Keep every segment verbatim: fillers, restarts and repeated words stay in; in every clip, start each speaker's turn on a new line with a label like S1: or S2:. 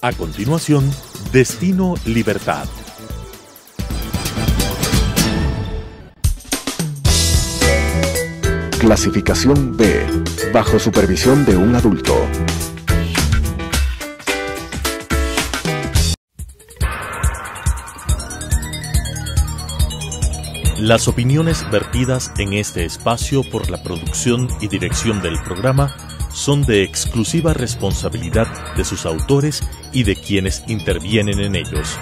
S1: A continuación, Destino Libertad.
S2: Clasificación B, bajo supervisión de un adulto.
S1: Las opiniones vertidas en este espacio por la producción y dirección del programa son de exclusiva responsabilidad de sus autores y de quienes intervienen en ellos.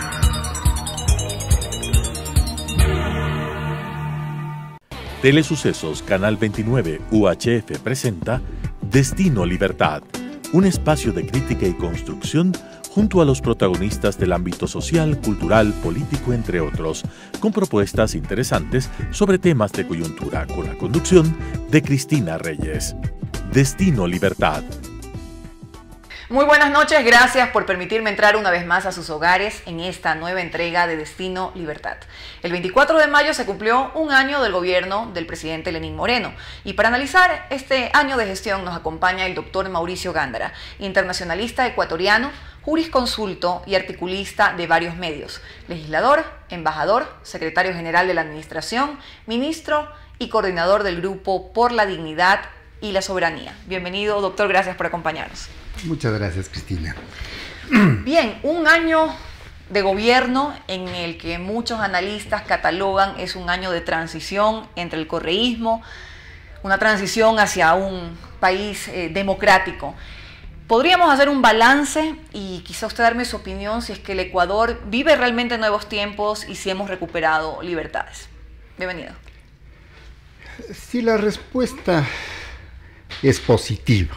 S1: Telesucesos Canal veintinueve U H F presenta Destino Libertad, un espacio de crítica y construcción junto a los protagonistas del ámbito social, cultural, político, entre otros, con propuestas interesantes sobre temas de coyuntura, con la conducción de Cristina Reyes. Destino Libertad.
S3: Muy buenas noches, gracias por permitirme entrar una vez más a sus hogares en esta nueva entrega de Destino Libertad. El veinticuatro de mayo se cumplió un año del gobierno del presidente Lenín Moreno y para analizar este año de gestión nos acompaña el doctor Mauricio Gándara, internacionalista ecuatoriano, jurisconsulto y articulista de varios medios, legislador, embajador, secretario general de la Administración, ministro y coordinador del Grupo por la Dignidad y la Soberanía. Bienvenido, doctor, gracias por acompañarnos.
S4: Muchas gracias, Cristina.
S3: Bien, un año de gobierno en el que muchos analistas catalogan es un año de transición entre el correísmo, una transición hacia un país eh, democrático. ¿Podríamos hacer un balance y quizá usted darme su opinión si es que el Ecuador vive realmente nuevos tiempos y si hemos recuperado libertades? Bienvenido.
S4: Sí, la respuesta es positiva,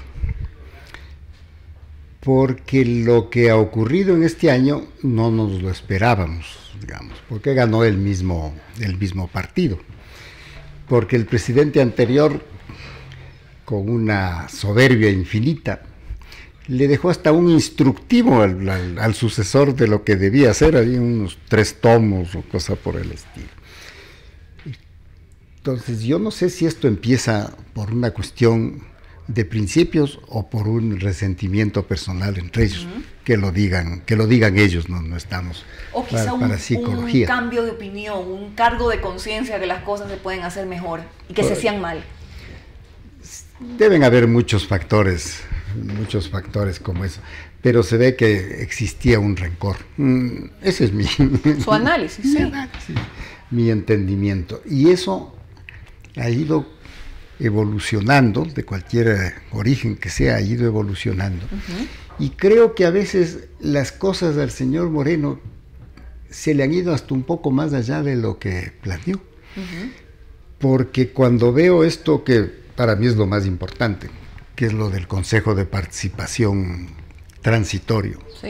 S4: porque lo que ha ocurrido en este año no nos lo esperábamos, digamos, porque ganó el mismo, el mismo partido, porque el presidente anterior, con una soberbia infinita, le dejó hasta un instructivo al, al, al sucesor de lo que debía hacer, había unos tres tomos o cosa por el estilo. Entonces yo no sé si esto empieza por una cuestión de principios o por un resentimiento personal entre ellos, uh-huh. que lo digan, que lo digan ellos, no, no estamos
S3: o quizá
S4: para,
S3: un,
S4: para psicología.
S3: Un cambio de opinión, un cargo de conciencia que las cosas se pueden hacer mejor y que pues, se hacían mal.
S4: Deben haber muchos factores, muchos factores como eso, pero se ve que existía un rencor. Ese es mi
S3: su análisis, mi, sí.
S4: análisis, mi entendimiento, y eso ha ido evolucionando, de cualquier origen que sea, ha ido evolucionando. Uh-huh. Y creo que a veces las cosas al señor Moreno se le han ido hasta un poco más allá de lo que planeó. Uh-huh. Porque cuando veo esto, que para mí es lo más importante, que es lo del Consejo de Participación Transitorio,
S3: sí.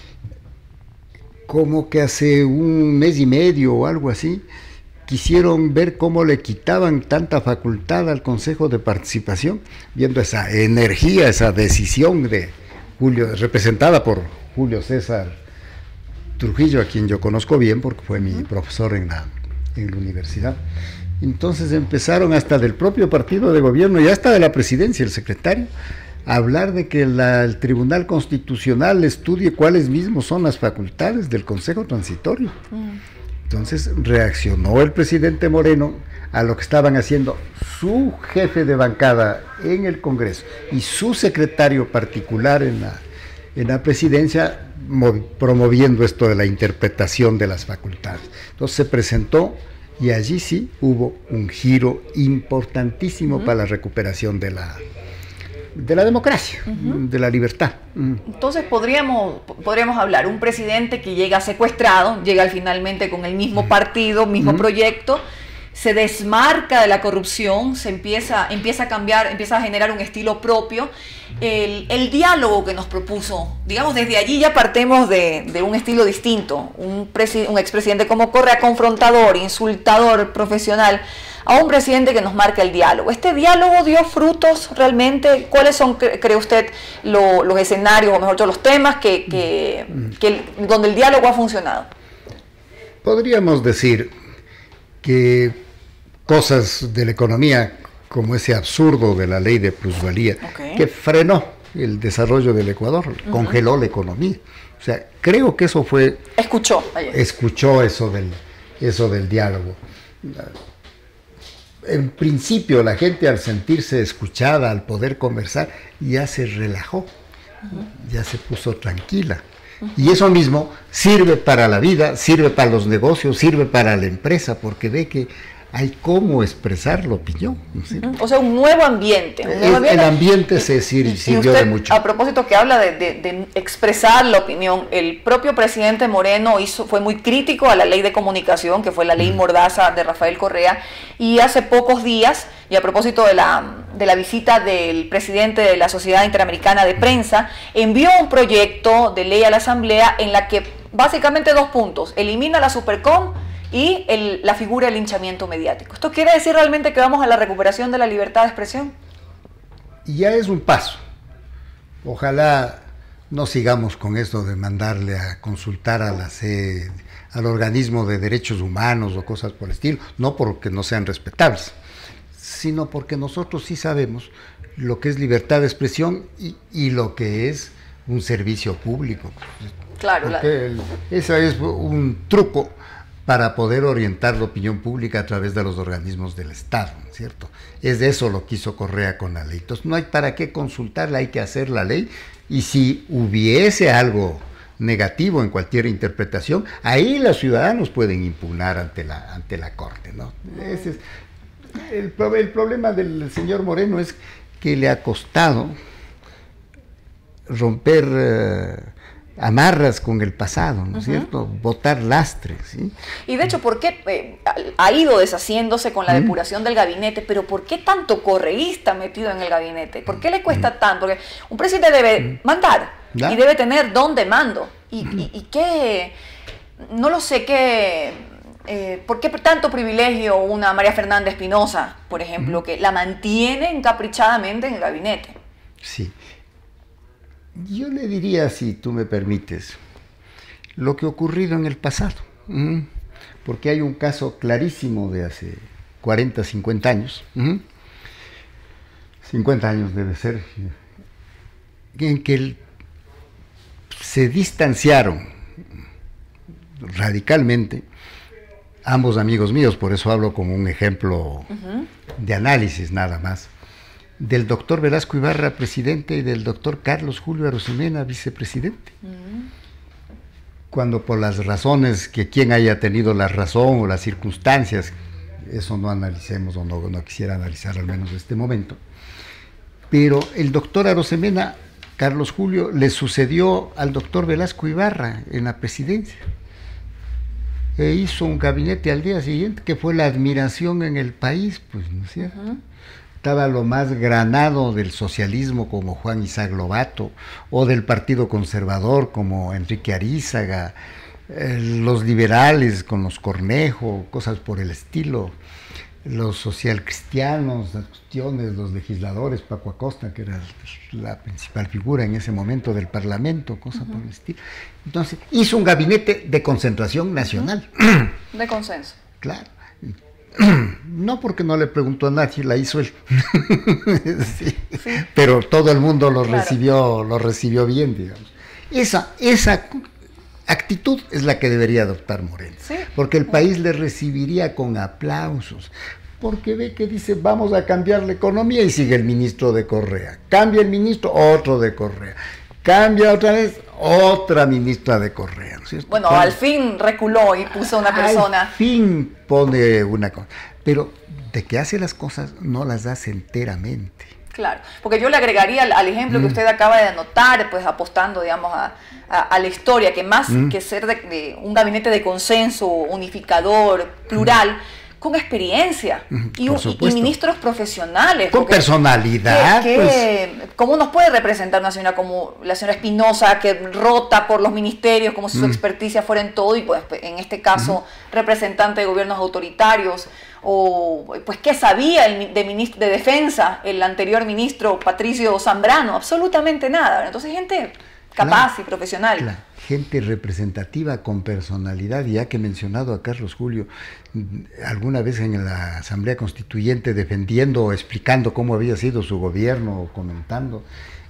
S4: como que hace un mes y medio o algo así, quisieron ver cómo le quitaban tanta facultad al Consejo de Participación, viendo esa energía, esa decisión de Julio, representada por Julio César Trujillo, a quien yo conozco bien porque fue mi profesor en la, en la universidad. Entonces empezaron hasta del propio partido de gobierno y hasta de la presidencia, el secretario, a hablar de que la, el Tribunal Constitucional estudie cuáles mismos son las facultades del Consejo Transitorio. Mm. Entonces reaccionó el presidente Moreno a lo que estaban haciendo su jefe de bancada en el Congreso y su secretario particular en la, en la presidencia, promoviendo esto de la interpretación de las facultades. Entonces se presentó y allí sí hubo un giro importantísimo uh-huh. para la recuperación de la, de la democracia, uh-huh. de la libertad. Uh-huh.
S3: Entonces podríamos, podríamos hablar, un presidente que llega secuestrado, llega finalmente con el mismo uh-huh. partido, mismo uh-huh. proyecto, se desmarca de la corrupción, se empieza, empieza a cambiar, empieza a generar un estilo propio. El, el diálogo que nos propuso, digamos, desde allí ya partimos de, de un estilo distinto. Un, un expresidente como Correa, confrontador, insultador, profesional, a un presidente que nos marca el diálogo. ¿Este diálogo dio frutos realmente? ¿Cuáles son, cree usted, lo, los escenarios, o mejor dicho, los temas que, que, que donde el diálogo ha funcionado?
S4: Podríamos decir que cosas de la economía, como ese absurdo de la ley de plusvalía, okay. que frenó el desarrollo del Ecuador, uh-huh. congeló la economía. O sea, creo que eso fue...
S3: Escuchó ayer.
S4: Escuchó eso del, eso del diálogo. En principio, la gente al sentirse escuchada, al poder conversar, ya se relajó, uh-huh. ya se puso tranquila. Uh-huh. Y eso mismo sirve para la vida, sirve para los negocios, sirve para la empresa, porque ve que hay cómo expresar la opinión, ¿no es cierto?
S3: O sea, un nuevo ambiente. Un nuevo
S4: el,
S3: ambiente.
S4: el ambiente se sir,
S3: y,
S4: sirvió
S3: y usted,
S4: de mucho.
S3: A propósito que habla de, de, de expresar la opinión, el propio presidente Moreno hizo, fue muy crítico a la ley de comunicación, que fue la ley Mordaza de Rafael Correa, y hace pocos días, y a propósito de la, de la visita del presidente de la Sociedad Interamericana de Prensa, envió un proyecto de ley a la Asamblea en la que básicamente dos puntos: elimina la Supercom y el, la figura del linchamiento mediático. ¿Esto quiere decir realmente que vamos a la recuperación de la libertad de expresión?
S4: Ya es un paso. Ojalá no sigamos con esto de mandarle a consultar a la C, al organismo de derechos humanos o cosas por el estilo, no porque no sean respetables, sino porque nosotros sí sabemos lo que es libertad de expresión y, y lo que es un servicio público.
S3: Claro, la...
S4: el, ese es un truco para poder orientar la opinión pública a través de los organismos del Estado, ¿cierto? Es de eso lo que hizo Correa con la ley. Entonces no hay para qué consultarla, hay que hacer la ley, y si hubiese algo negativo en cualquier interpretación, ahí los ciudadanos pueden impugnar ante la, ante la Corte, ¿no? Ese es, el, el problema del señor Moreno es que le ha costado romper... Uh, amarras con el pasado, ¿no es uh-huh. cierto? Botar lastres, ¿sí?
S3: Y de hecho, ¿por qué eh, ha ido deshaciéndose con la uh-huh. depuración del gabinete? Pero ¿por qué tanto correísta metido en el gabinete? ¿Por qué le cuesta uh-huh. tanto? Porque un presidente debe uh-huh. mandar ¿Ya? y debe tener don de mando. Y, uh-huh. y, y qué, no lo sé, qué... Eh, ¿por qué tanto privilegio una María Fernanda Espinosa, por ejemplo, uh-huh. que la mantiene encaprichadamente en el gabinete?
S4: Sí. Yo le diría, si tú me permites, lo que ha ocurrido en el pasado, ¿Mm? porque hay un caso clarísimo de hace cuarenta, cincuenta años, ¿Mm? cincuenta años debe ser, en que el, se distanciaron radicalmente ambos amigos míos, por eso hablo como un ejemplo uh-huh. de análisis nada más, del doctor Velasco Ibarra, presidente, y del doctor Carlos Julio Arosemena, vicepresidente. Uh-huh. Cuando por las razones, que quien haya tenido la razón o las circunstancias, eso no analicemos o no, no quisiera analizar al menos en este momento, pero el doctor Arosemena, Carlos Julio, le sucedió al doctor Velasco Ibarra en la presidencia. E hizo un gabinete al día siguiente que fue la admiración en el país, pues, ¿no es cierto? Uh-huh. Estaba lo más granado del socialismo como Juan Isaac Lobato, o del Partido Conservador como Enrique Arízaga, eh, los liberales con los Cornejo, cosas por el estilo, los socialcristianos, las cuestiones, los legisladores, Paco Acosta, que era la principal figura en ese momento del Parlamento, cosas uh-huh. por el estilo. Entonces, hizo un gabinete de concentración nacional.
S3: Uh-huh. De consenso.
S4: Claro. No porque no le preguntó a nadie, la hizo él. sí. Sí. Pero todo el mundo lo claro. recibió, lo recibió bien, digamos. Esa, esa actitud es la que debería adoptar Moreno, sí. porque el país le recibiría con aplausos, porque ve que dice vamos a cambiar la economía y sigue el ministro de Correa, cambia el ministro, otro de Correa, cambia otra vez, otra ministra de Correa, ¿no es cierto?
S3: Bueno, al fin reculó y puso una persona.
S4: Al fin pone una cosa, pero de que hace las cosas no las hace enteramente.
S3: Claro, porque yo le agregaría al, al ejemplo mm. que usted acaba de anotar, pues apostando, digamos, a, a, a la historia, que más mm. que ser de, de un gabinete de consenso, unificador, plural, mm. con experiencia mm, y, un, y ministros profesionales.
S4: Con personalidad.
S3: Que, que, pues. ¿Cómo nos puede representar una señora como la señora Espinosa, que rota por los ministerios como si mm. su experticia fuera en todo, y pues en este caso mm. representante de gobiernos autoritarios? O pues qué sabía el de, ministro, de defensa el anterior ministro Patricio Zambrano, absolutamente nada. Entonces gente capaz claro, y profesional.
S4: Claro. Gente representativa con personalidad, y ya que he mencionado a Carlos Julio, alguna vez en la Asamblea Constituyente defendiendo o explicando cómo había sido su gobierno, o comentando,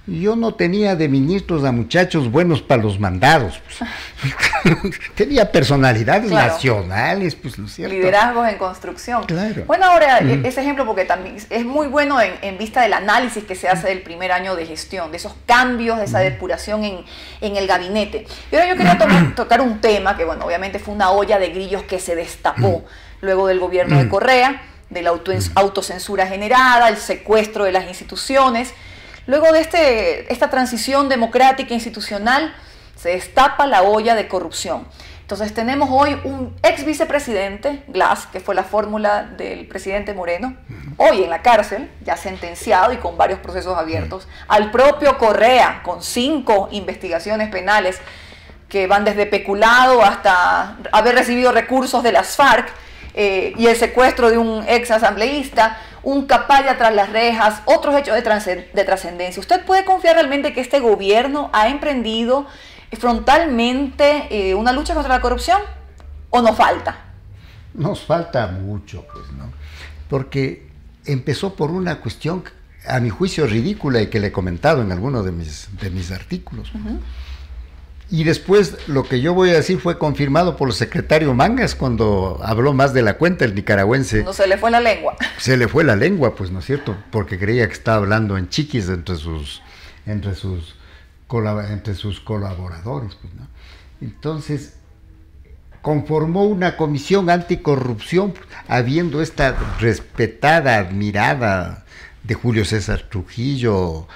S4: Yo no tenía de ministros a muchachos buenos para los mandados. Pues. Tenía personalidades claro. nacionales, pues, ¿no es cierto?
S3: Liderazgos en construcción.
S4: Claro.
S3: Bueno, ahora, mm. ese ejemplo, porque también es muy bueno en, en vista del análisis que se hace del primer año de gestión, de esos cambios, de esa depuración en, en el gabinete. Y ahora yo quería to tocar un tema que, bueno, obviamente fue una olla de grillos que se destapó luego del gobierno de Correa, de la auto autocensura generada, el secuestro de las instituciones. Luego de este, esta transición democrática e institucional, se destapa la olla de corrupción. Entonces tenemos hoy un ex vicepresidente, Glass, que fue la fórmula del presidente Moreno, hoy en la cárcel, ya sentenciado y con varios procesos abiertos. Al propio Correa, con cinco investigaciones penales que van desde peculado hasta haber recibido recursos de las FARC, eh, y el secuestro de un ex asambleísta, un capalla tras las rejas, otros hechos de trascendencia. ¿Usted puede confiar realmente que este gobierno ha emprendido frontalmente eh, una lucha contra la corrupción o nos falta?
S4: Nos falta mucho, pues, ¿no? Porque empezó por una cuestión, a mi juicio, ridícula y que le he comentado en alguno de mis, de mis artículos. Uh-huh. Y después lo que yo voy a decir fue confirmado por el secretario Mangas cuando habló más de la cuenta, el nicaragüense.
S3: No se le fue la lengua.
S4: Se le fue la lengua, pues, ¿no es cierto? Porque creía que estaba hablando en chiquis entre sus, entre sus, entre sus colaboradores, pues, ¿no? Entonces, conformó una comisión anticorrupción, habiendo esta respetada, admirada de Julio César Trujillo,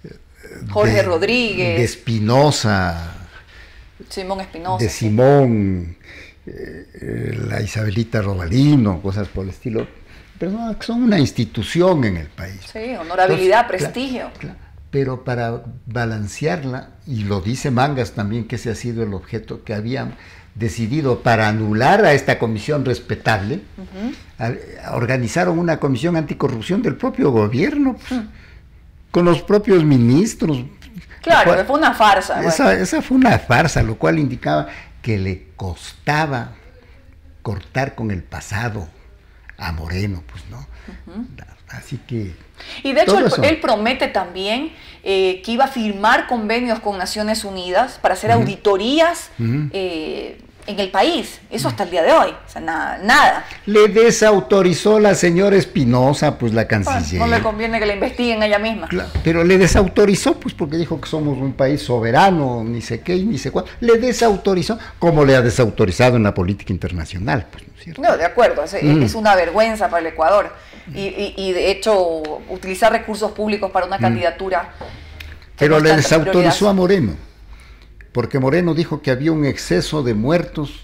S3: Jorge
S4: de,
S3: Rodríguez,
S4: de Espinosa,
S3: Simón Espinosa,
S4: de Simón, sí. eh, la Isabelita Robalino, cosas por el estilo, pero no, son una institución en el país.
S3: Sí, honorabilidad, entonces, prestigio.
S4: Claro, claro, pero para balancearla, y lo dice Mangas también, que ese ha sido el objeto que habían decidido para anular a esta comisión respetable, uh-huh. a, organizaron una comisión anticorrupción del propio gobierno, pues, uh-huh. con los propios ministros.
S3: Claro, cual, fue una farsa.
S4: Esa, bueno. esa fue una farsa, lo cual indicaba que le costaba cortar con el pasado a Moreno, pues, ¿no? Uh-huh. Así que...
S3: Y de hecho él, él promete también eh, que iba a firmar convenios con Naciones Unidas para hacer uh-huh. auditorías uh-huh. eh, en el país. Eso hasta el día de hoy. O sea, nada. nada.
S4: Le desautorizó la señora Espinosa, pues la canciller.
S3: Bueno, no le conviene que la investiguen ella misma.
S4: Claro, pero le desautorizó, pues porque dijo que somos un país soberano, ni sé qué, ni sé cuánto. Le desautorizó, como le ha desautorizado en la política internacional, pues, ¿no es cierto?
S3: No, de acuerdo. Es, mm. es una vergüenza para el Ecuador. Y, y, y de hecho, utilizar recursos públicos para una mm. candidatura...
S4: Pero le desautorizó a Moreno. Porque Moreno dijo que había un exceso de muertos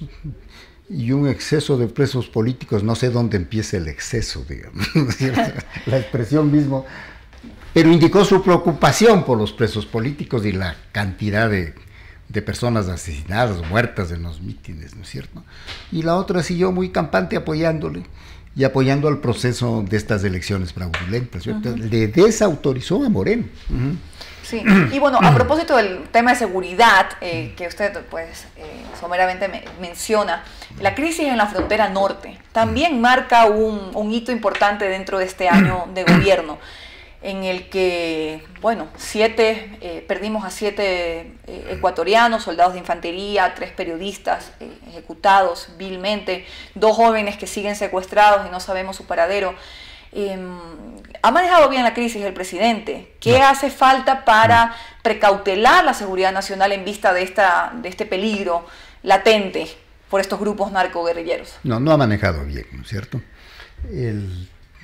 S4: y un exceso de presos políticos. No sé dónde empieza el exceso, digamos, la expresión mismo, pero indicó su preocupación por los presos políticos y la cantidad de, de personas asesinadas, muertas en los mítines, ¿no es cierto? Y la otra siguió muy campante apoyándole y apoyando al proceso de estas elecciones fraudulentas, ¿cierto? Uh-huh. Le desautorizó a Moreno. Uh-huh.
S3: Sí, y bueno, a propósito del tema de seguridad, eh, que usted pues eh, someramente me menciona, la crisis en la frontera norte también marca un, un hito importante dentro de este año de gobierno, en el que, bueno, siete, eh, perdimos a siete eh, ecuatorianos, soldados de infantería, tres periodistas eh, ejecutados vilmente, dos jóvenes que siguen secuestrados y no sabemos su paradero. Eh, ¿Ha manejado bien la crisis el presidente? ¿Qué no. hace falta para no. precautelar la seguridad nacional en vista de, esta, de este peligro latente por estos grupos narcoguerrilleros?
S4: No, no ha manejado bien, ¿no es cierto? El,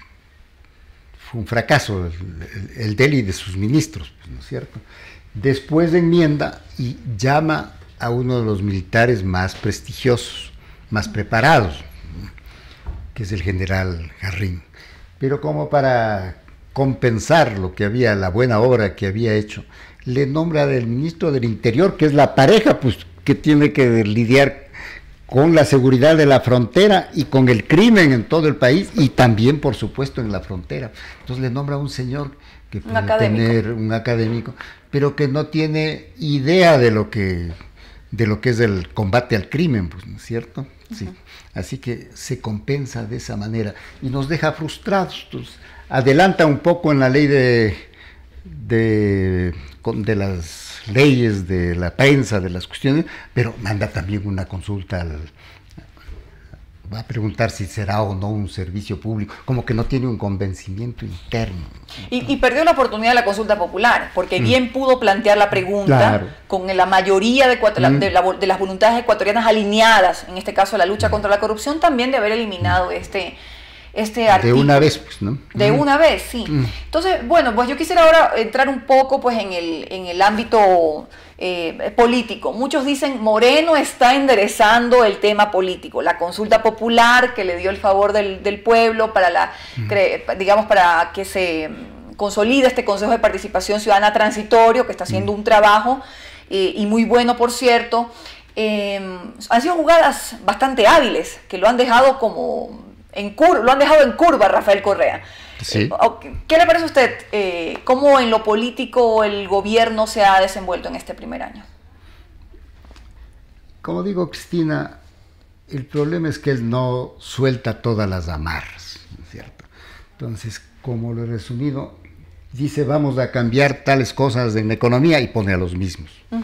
S4: fue un fracaso el, el, el de él y de sus ministros, ¿no es cierto? Después enmienda y llama a uno de los militares más prestigiosos, más preparados, que es el general Jarrín. Pero como para compensar lo que había, la buena obra que había hecho, le nombra al ministro del Interior, que es la pareja pues que tiene que lidiar con la seguridad de la frontera y con el crimen en todo el país y también, por supuesto, en la frontera. Entonces le nombra a un señor que puede un tener un académico, pero que no tiene idea de lo que de lo que es el combate al crimen, pues, ¿no es cierto? Sí. Uh-huh. Así que se compensa de esa manera y nos deja frustrados. Entonces, adelanta un poco en la ley de, de de las leyes, de la prensa, de las cuestiones, pero manda también una consulta al... va a preguntar si será o no un servicio público, como que no tiene un convencimiento interno.
S3: Y, y perdió la oportunidad de la consulta popular, porque bien mm. pudo plantear la pregunta claro. con la mayoría de, mm. de, la, de las voluntades ecuatorianas alineadas, en este caso la lucha mm. contra la corrupción, también de haber eliminado mm. este, este artículo.
S4: De una vez, pues, ¿no?
S3: De mm. una vez, sí. Mm. Entonces, bueno, pues yo quisiera ahora entrar un poco pues en el, en el ámbito... Eh, político. Muchos dicen Moreno está enderezando el tema político, la consulta popular que le dio el favor del, del pueblo para la, mm. cre, digamos, para que se consolide este Consejo de Participación Ciudadana transitorio que está haciendo mm. un trabajo eh, y muy bueno, por cierto. Eh, han sido jugadas bastante hábiles que lo han dejado como en curva, lo han dejado en curva Rafael Correa.
S4: Sí.
S3: ¿Qué le parece a usted? Eh, ¿Cómo en lo político el gobierno se ha desenvuelto en este primer año?
S4: Como digo, Cristina, el problema es que él no suelta todas las amarras, ¿no es cierto? Entonces, como lo he resumido, dice vamos a cambiar tales cosas en la economía y pone a los mismos. Uh-huh.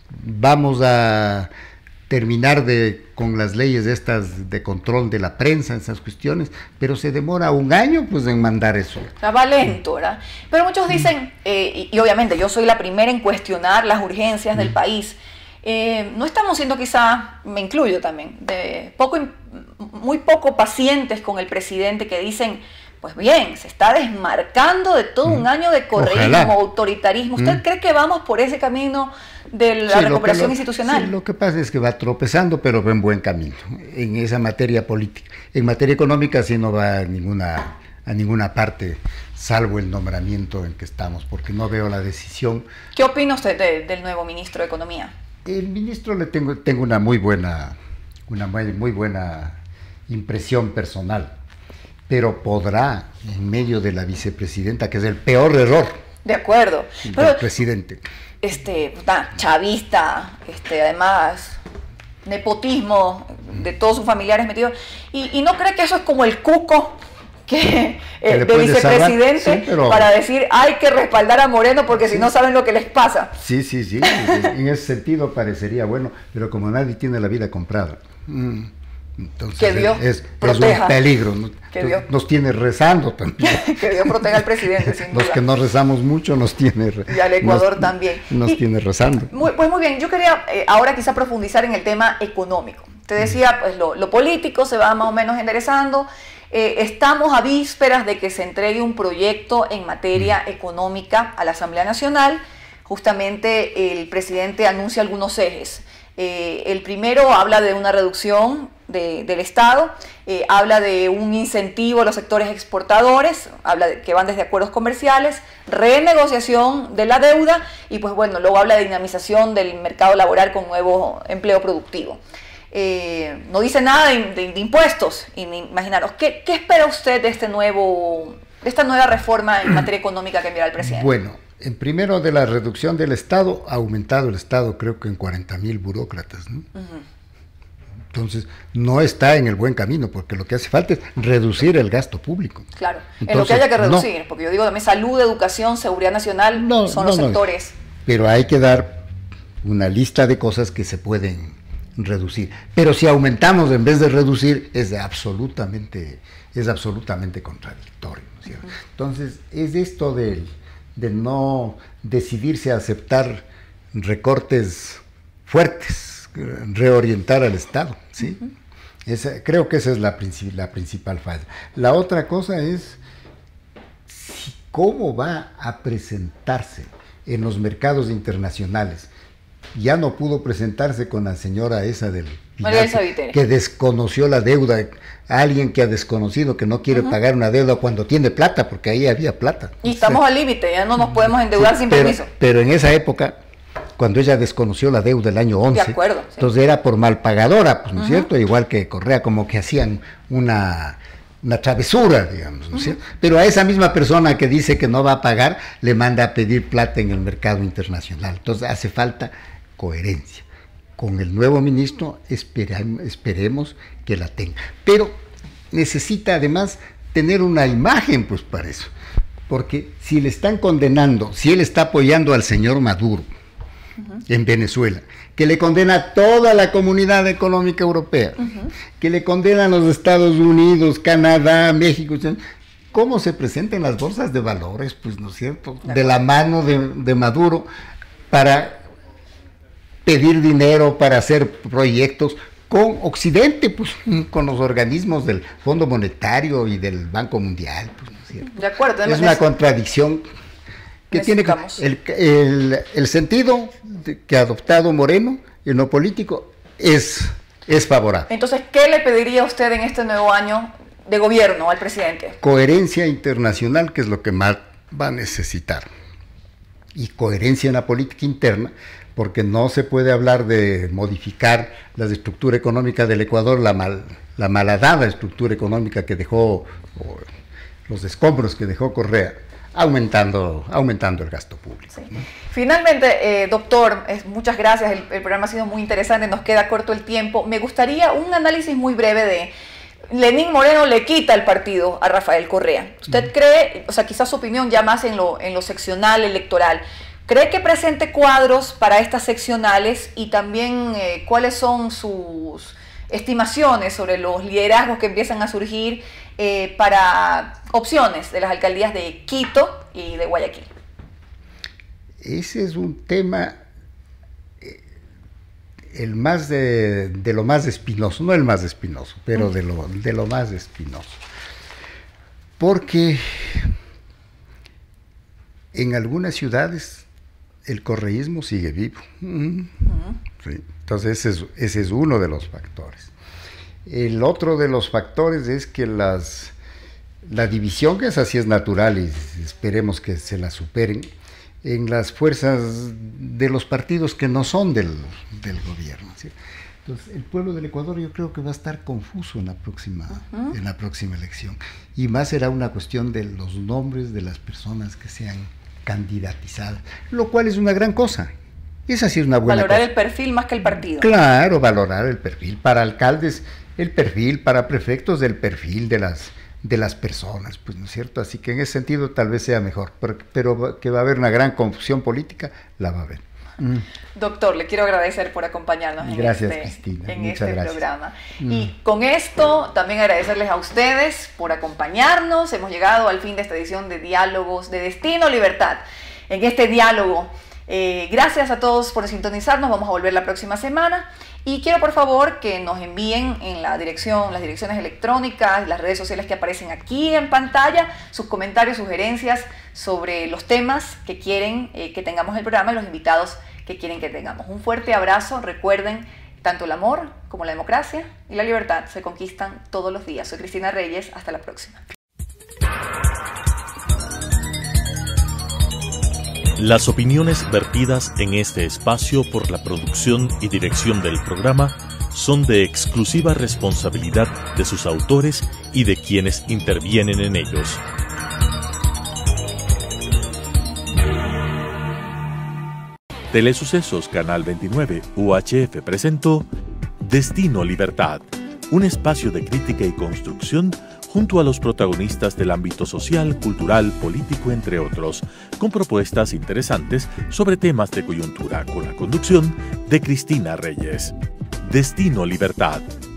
S4: Vamos a terminar de, con las leyes estas de control de la prensa, esas cuestiones, pero se demora un año pues en mandar eso.
S3: Va lento, ¿verdad? Pero muchos dicen, eh, y, y obviamente yo soy la primera en cuestionar las urgencias del país, eh, no estamos siendo quizá, me incluyo también, de poco, muy poco pacientes con el presidente que dicen, pues bien, se está desmarcando de todo un año de correísmo, autoritarismo. ¿Usted mm. cree que vamos por ese camino de la sí, recuperación lo, institucional?
S4: Sí, lo que pasa es que va tropezando, pero va en buen camino, en esa materia política. En materia económica sí no va a ninguna, a ninguna parte, salvo el nombramiento en que estamos, porque no veo la decisión.
S3: ¿Qué opina usted de, del nuevo ministro de Economía?
S4: El ministro le tengo, tengo una muy buena, una muy, muy buena impresión personal, pero podrá, en medio de la vicepresidenta, que es el peor error
S3: de acuerdo
S4: del
S3: pero,
S4: presidente.
S3: Este, chavista, este, además, nepotismo de todos sus familiares metidos, y, y no cree que eso es como el cuco que, eh, de vicepresidente sí, pero... para decir hay que respaldar a Moreno porque sí. si no saben lo que les pasa.
S4: Sí, sí, sí, en ese sentido parecería bueno, pero como nadie tiene la vida comprada. Mm. Entonces
S3: que Dios
S4: es,
S3: proteja.
S4: es un peligro, ¿no?
S3: Que Dios.
S4: Nos tiene rezando también.
S3: Que Dios proteja al presidente, sin duda.
S4: Los que no rezamos mucho nos tiene
S3: y al Ecuador
S4: nos,
S3: también.
S4: Nos
S3: y,
S4: tiene rezando.
S3: Muy, pues muy bien, yo quería eh, ahora quizá profundizar en el tema económico. Te decía, pues lo, lo político se va más o menos enderezando. Eh, estamos a vísperas de que se entregue un proyecto en materia económica a la Asamblea Nacional. Justamente el presidente anuncia algunos ejes. Eh, el primero habla de una reducción de, del Estado, eh, habla de un incentivo a los sectores exportadores, habla de que van desde acuerdos comerciales, renegociación de la deuda y pues bueno, luego habla de dinamización del mercado laboral con nuevo empleo productivo. Eh, no dice nada de, de, de impuestos, imaginaros, ¿qué, ¿qué espera usted de, este nuevo, de esta nueva reforma en materia económica que enviará el presidente?
S4: Bueno, en primero de la reducción del Estado, ha aumentado el Estado creo que en cuarenta mil burócratas, ¿no? Uh-huh. Entonces, no está en el buen camino, porque lo que hace falta es reducir el gasto público.
S3: Claro, Entonces, en lo que haya que reducir, no, porque yo digo también salud, educación, seguridad nacional,
S4: no,
S3: son
S4: no,
S3: los
S4: no,
S3: sectores.
S4: Pero hay que dar una lista de cosas que se pueden reducir. Pero si aumentamos en vez de reducir, es absolutamente, es absolutamente contradictorio, ¿no es cierto? Uh-huh. Entonces, es esto de, de no decidirse a aceptar recortes fuertes, reorientar al Estado, ¿sí? Uh-huh. Esa, creo que esa es la, princip la principal falla. La otra cosa es si, cómo va a presentarse en los mercados internacionales. Ya no pudo presentarse con la señora esa del Pilar, que desconoció la deuda, alguien que ha desconocido que no quiere uh-huh. pagar una deuda cuando tiene plata, porque ahí había plata.
S3: Y estamos o sea, al límite, ya no nos podemos endeudar sí, sin
S4: pero,
S3: permiso.
S4: Pero en esa época, cuando ella desconoció la deuda el año once,
S3: de acuerdo, sí.
S4: entonces era por mal pagadora, pues, ¿no es uh-huh. cierto? Igual que Correa, como que hacían una, una travesura, digamos, ¿no es uh-huh. cierto? Pero a esa misma persona que dice que no va a pagar, le manda a pedir plata en el mercado internacional. Entonces hace falta coherencia. Con el nuevo ministro espera, esperemos que la tenga. Pero necesita además tener una imagen, pues, para eso. Porque si le están condenando, si él está apoyando al señor Maduro uh-huh. en Venezuela, que le condena a toda la comunidad económica europea, uh-huh. que le condenan los Estados Unidos, Canadá, México, ¿cómo se presenta en las bolsas de valores? Pues, ¿no es cierto? De la mano de, de Maduro para pedir dinero, para hacer proyectos con Occidente, pues, con los organismos del Fondo Monetario y del Banco Mundial, pues, ¿no es cierto?
S3: De acuerdo.
S4: Es una contradicción que tiene el, el, el sentido que ha adoptado Moreno en lo político es, es favorable.
S3: Entonces, ¿qué le pediría usted en este nuevo año de gobierno al presidente?
S4: Coherencia internacional, que es lo que más va a necesitar, y coherencia en la política interna, porque no se puede hablar de modificar la estructura económica del Ecuador, la, mal, la malhadada estructura económica que dejó, o los escombros que dejó Correa, aumentando, aumentando el gasto público.
S3: Sí. ¿No? Finalmente, eh, doctor, es, muchas gracias, el, el programa ha sido muy interesante, nos queda corto el tiempo. Me gustaría un análisis muy breve de Lenín Moreno le quita el partido a Rafael Correa. ¿Usted uh-huh. cree, o sea, quizás su opinión ya más en lo, en lo seccional electoral, cree que presente cuadros para estas seccionales y también eh, cuáles son sus estimaciones sobre los liderazgos que empiezan a surgir eh, para opciones de las alcaldías de Quito y de Guayaquil?
S4: Ese es un tema eh, el más de, de lo más espinoso, no el más espinoso, pero de lo, de lo más espinoso. Porque en algunas ciudades el correísmo sigue vivo. Uh-huh. Sí. Entonces ese es, ese es uno de los factores. El otro de los factores es que las, la división, que esa sí es natural y esperemos que se la superen, en las fuerzas de los partidos que no son del, del gobierno, ¿sí? Entonces el pueblo del Ecuador yo creo que va a estar confuso en la próxima, uh-huh. en la próxima elección, y más será una cuestión de los nombres de las personas que sean candidatizadas, lo cual es una gran cosa. Esa sí es una buena
S3: Valorar
S4: cosa.
S3: el perfil más que el partido.
S4: Claro, valorar el perfil. Para alcaldes, el perfil, para prefectos, del perfil de las, de las personas, pues, ¿no es cierto? Así que en ese sentido tal vez sea mejor, pero, pero que va a haber una gran confusión política, la va a haber. Mm.
S3: Doctor, le quiero agradecer por acompañarnos
S4: gracias,
S3: en este,
S4: Cristina.
S3: en
S4: Muchas
S3: este
S4: gracias.
S3: programa.
S4: Mm.
S3: Y con esto también agradecerles a ustedes por acompañarnos. Hemos llegado al fin de esta edición de Diálogos de Destino Libertad. En este diálogo, eh, gracias a todos por sintonizarnos. Vamos a volver la próxima semana. Y quiero por favor que nos envíen en la dirección, las direcciones electrónicas, las redes sociales que aparecen aquí en pantalla, sus comentarios, sugerencias sobre los temas que quieren eh, que tengamos en el programa y los invitados que quieren que tengamos. Un fuerte abrazo. Recuerden, tanto el amor como la democracia y la libertad se conquistan todos los días. Soy Cristina Reyes. Hasta la próxima.
S1: Las opiniones vertidas en este espacio por la producción y dirección del programa son de exclusiva responsabilidad de sus autores y de quienes intervienen en ellos. Telesucesos Canal veintinueve U H F presentó Destino Libertad, un espacio de crítica y construcción junto a los protagonistas del ámbito social, cultural, político, entre otros, con propuestas interesantes sobre temas de coyuntura, con la conducción de Cristina Reyes. Destino Libertad,